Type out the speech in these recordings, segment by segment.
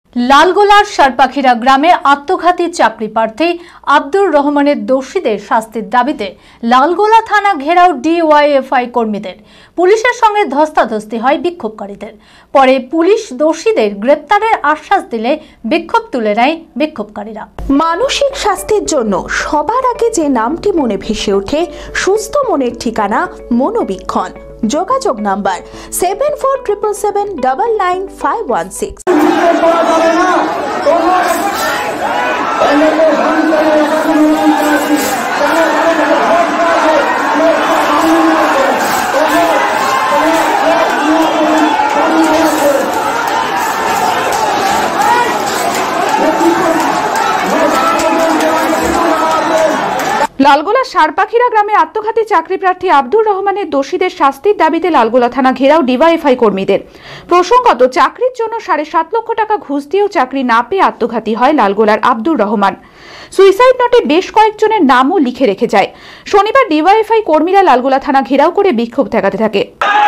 লালগোলার সারপাখিরা গ্রামে আত্মঘাতী চাকরি প্রার্থী আব্দুর রহমানের দোষীদের শাস্তির দাবিতে লালগোলা থানা ঘেরাও ডিওয়াইএফআই কর্মীদের। পুলিশের সঙ্গে ধস্তাধস্তি হয় বিক্ষোভকারীদের। পরে পুলিশ দোষীদের গ্রেপ্তারের আশ্বাস দিলে বিক্ষোভ তুলে নেয় বিক্ষোভকারীরা। মানসিক স্বাস্থ্যের জন্য সবার আগে যে নামটি মনে ভেসে ওঠে, সুস্থ মনের ঠিকানা মনোবীক্ষণ। যোগাযোগ নাম্বার 7477799516। লালগোলা সারপাখিরা গ্রামে আত্মঘাতী চাকরি প্রার্থী আব্দুর রহমানের দোষীদের শাস্তির দাবিতে লালগোলা থানা ঘেরাও ডিওয়াইএফআই কর্মীদের। প্রসঙ্গত, চাকরির জন্য 7.5 লক্ষ টাকা ঘুষ দিয়েও চাকরি না পেয়ে আত্মঘাতী হয় লালগোলার আব্দুর রহমান। সুইসাইড নোটে বেশ কয়েকজনের নামও লিখে রেখে যায়। শনিবার ডিওয়াইএফআই কর্মীরা লালগোলা থানা ঘেরাও করে বিক্ষোভ দেখাতে থাকে।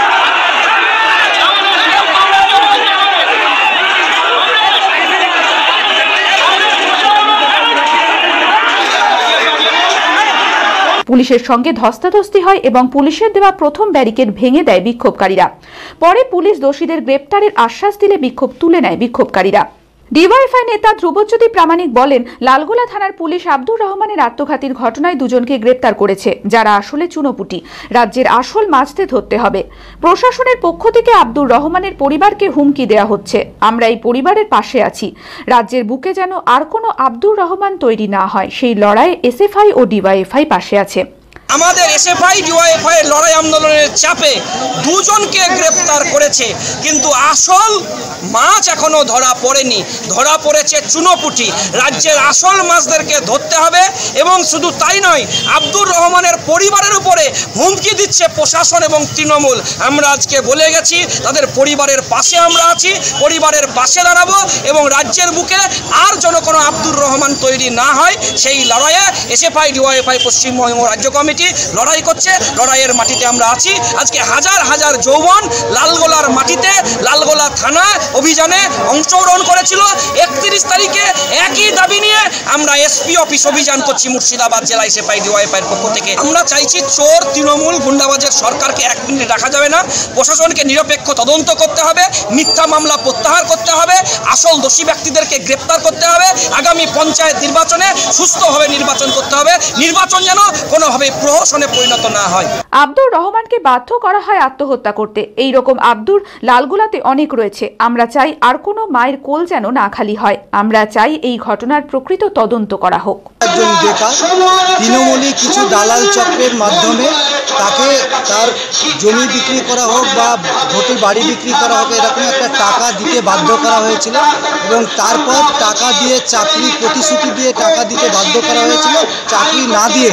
পুলিশের সঙ্গে ধস্তাধস্তি হয় এবং পুলিশের দেওয়া প্রথম ব্যারিকেড ভেঙে দেয় বিক্ষোভকারীরা। পরে পুলিশ দোষীদের গ্রেপ্তারের আশ্বাস দিলে বিক্ষোভ তুলে নেয় বিক্ষোভকারীরা। ডিওয়াইএফআই নেতা ধ্রুবজ্যোতি প্রামাণিক বলেন, লালগোলা থানার পুলিশ আব্দুর রহমানের আত্মঘাতীর ঘটনায় দুজনকে গ্রেপ্তার করেছে, যারা আসলে চুনোপুটি। রাজ্যের আসল মাছতে ধরতে হবে। প্রশাসনের পক্ষ থেকে আব্দুর রহমানের পরিবারকে হুমকি দেওয়া হচ্ছে। আমরা এই পরিবারের পাশে আছি। রাজ্যের বুকে যেন আর কোনো আব্দুর রহমান তৈরি না হয়, সেই লড়াইয়ে এসএফআই ও ডিওয়াইএফআই পাশে আছে। আমাদের এসএফআই ডিওয়াইএফআই এর লড়াই আন্দোলনের চাপে দুজনকে গ্রেপ্তার করেছে, কিন্তু আসল মাছ এখনো ধরা পড়েনি। ধরা পড়েছে চুনোপুটি। রাজ্যের আসল মাছদেরকে ধরতে হবে। এবং শুধু তাই নয়, আব্দুর রহমানের পরিবারের উপরে হুমকি দিচ্ছে প্রশাসন এবং তৃণমূল। আমরা আজকে বলে গেছি, তাদের পরিবারের পাশে আমরা আছি, পরিবারের পাশে দাঁড়াবো এবং রাজ্যের বুকে আর যেন কোনো আব্দুর রহমান তৈরি না হয়, সেই লড়াইয়ে এসএফআই ডিওয়াইএফআই পশ্চিমবঙ্গ রাজ্য কমিটি লড়াই করছে। লড়াইয়ের মাটিতে আমরা আছি। আজকে হাজার হাজার যৌবন লালগোলার মাটিতে লালগোলা থানা অভিযানে অংশগ্রহণ করেছিল। 31 তারিখে একই দাবি নিয়ে আমরা এসপি অফিস অভিযান করছি মুর্শিদাবাদ জেলা এসএফআই ডিওয়াইএফআই এর পক্ষ থেকে। আমরা চাইছি চোর তৃণমূল গুন্ডাবাজের সরকারকে এক মিনিট রাখা যাবে না। প্রশাসনকে নিরপেক্ষ তদন্ত করতে হবে, মিথ্যা মামলা প্রত্যাহার করতে হবে, আসল দোষী ব্যক্তিদেরকে গ্রেপ্তার করতে হবে। আগামী পঞ্চায়েত নির্বাচনে সুস্থভাবে নির্বাচন করতে হবে। নির্বাচন যেন কোনোভাবে প্রহসনে পরিণত না হয়। আব্দুর রহমানকে বাধ্য করা হয় আত্মহত্যা করতে। এই রকম আব্দুর লালগোলাতে অনেক রয়েছে। আমরা চাই আর কোনো মায়ের কোল যেন না খালি হয়। আমরা চাই এই ঘটনার প্রকৃত তদন্ত করা হোক। একজন বেকার তৃণমূলী কিছু দালাল চক্রের মাধ্যমে তাকে তার জমি বিক্রি করা হোক বা ভোটে বাড়ি বিক্রি করা হোক, এরকম একটা টাকা দিতে বাধ্য করা হয়েছিল এবং তারপর টাকা দিয়ে চাকরি প্রতিশ্রুতি দিয়ে টাকা দিতে বাধ্য করা হয়েছিল। চাকরি না দিয়ে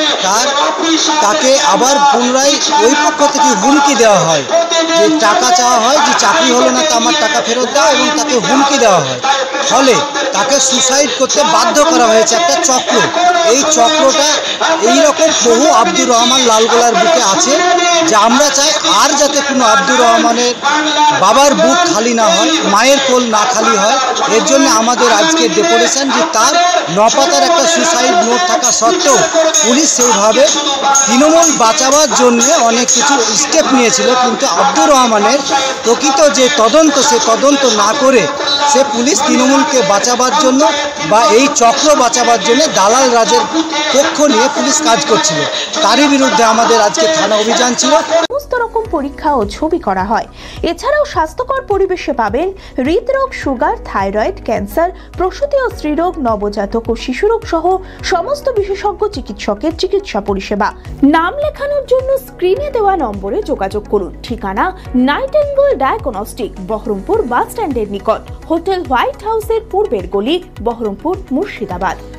তাকে আবার পুনরায় ওই পক্ষ থেকে হুমকি দেওয়া হয়, যে টাকা চাওয়া হয় যে চাকরি হলো না তো আমার টাকা ফেরত দাও, এবং তাকে হুমকি দেওয়া হয়। ফলে তাকে সুসাইড করতে বাধ্য করা হয়েছে। একটা চক্র, এই চক্রটা এইরকম বহু আব্দুর রহমান লালগোলার বুকে আছে, যে আমরা চাই আর যাতে কোনো আব্দুর রহমানের বাবার বুক খালি না হয়, মায়ের কোল না খালি হয়। এর জন্য আমাদের আজকে ডেপুটেশন, যে তার 9 পাতার একটা সুসাইড নোট থাকা সত্ত্বেও পুলিশ সেইভাবে তৃণমূল বাঁচাবার জন্য অনেক কিছু স্টেপ নিয়েছিল, কিন্তু আব্দুর রহমানের প্রকৃত যে তদন্ত, সে তদন্ত না করে সে পুলিশ তৃণমূলকে বাঁচাবার জন্য বা এই চক্র বাঁচাবার জন্য দালাল রাজের পক্ষ নিয়ে পুলিশ কাজ করছিল। তারই বিরুদ্ধে আমাদের আজকে থানা অভিযান ছিল। সমস্ত রকম পরীক্ষা ও ছবি করা হয়। এছাড়াও স্বাস্থ্যকর পরিবেশে পাবেন হৃদরোগ, সুগার, থাইরয়েড, ক্যান্সার, প্রসূতি ও স্ত্রীরোগ, নবজাতক ও শিশুরোগ সহ সমস্ত বিশেষজ্ঞ চিকিৎসকের চিকিৎসা পরিষেবা। নাম লেখানোর জন্য স্ক্রিনে দেওয়া নম্বরে যোগাযোগ করুন। ঠিকানা নাইটেঙ্গেল ডায়াগনস্টিক, বহরমপুর বাস স্ট্যান্ডের নিকট, হোটেল হোয়াইট হাউসের পূর্বের গলি, বহরমপুর, মুর্শিদাবাদ।